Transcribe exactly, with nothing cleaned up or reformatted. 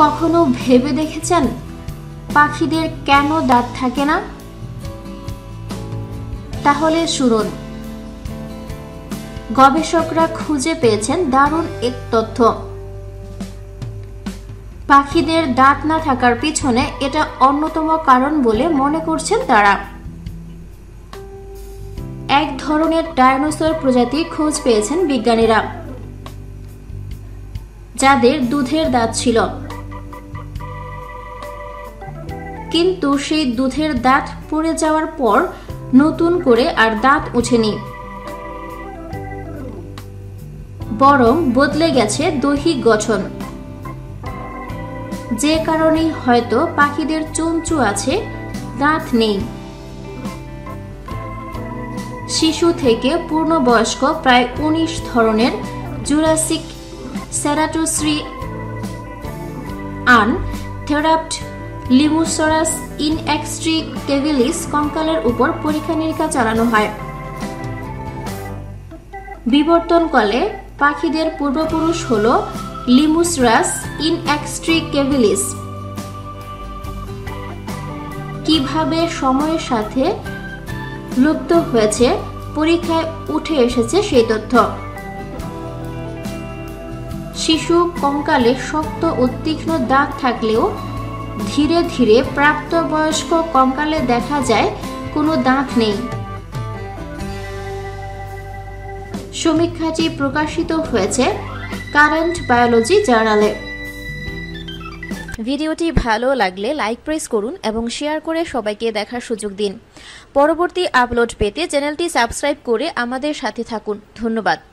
কখনো ভেবে দেখেছেন পাখিদের কেন দাঁত থাকে না? তাহলে শুনুন, গবেষকরা খুঁজে পেয়েছেন দারুণ এক তথ্য। পাখিদের দাঁত না থাকার পিছনে এটা অন্যতম কারণ বলে মনে করছেন তারা। এক ধরনের ডায়নোসর প্রজাতির খোঁজ পেয়েছেন বিজ্ঞানীরা, যাদের দুধের দাঁত ছিল, কিন্তু সেই দুধের দাঁত পড়ে যাওয়ার পর নতুন করে আর দাঁত ওঠেনি, বরং বদলে গেছে দৈহিক গঠন। যে কারণেই হয়তো পাখিদের চঞ্চু আছে, দাঁত নেই। শিশু থেকে পূর্ণবয়স্ক প্রায় উনিশ ধরনের জুরাসিক সেরাটোসরি আন থেরাপ্ট লিমুসরাস ইনএক্সট্রিকেবিলিস কঙ্কালের উপর পরীক্ষা নিরীক্ষা চালানো হয়। বিবর্তনকালে পাখিদের পূর্বপুরুষ হল লিমুসরাস ইনএক্সট্রিকেবিলিস। কিভাবে সময়ের সাথে লুপ্ত হয়েছে, পরীক্ষায় উঠে এসেছে সেই তথ্য। শিশু কঙ্কালে শক্ত ও তীক্ষ্ণ দাঁত থাকলেও ধীরে ধীরে প্রাপ্তবয়স্ক কঙ্কালে দেখা যায় কোনো দাঁত নেই। সমীক্ষাটি প্রকাশিত হয়েছে কারেন্ট বায়োলজি জার্নালে। ভিডিওটি ভালো লাগলে লাইক প্রেস করুন এবং শেয়ার করে সবাইকে দেখার সুযোগ দিন। পরবর্তী আপলোড পেতে চ্যানেলটি সাবস্ক্রাইব করে আমাদের সাথে থাকুন। ধন্যবাদ।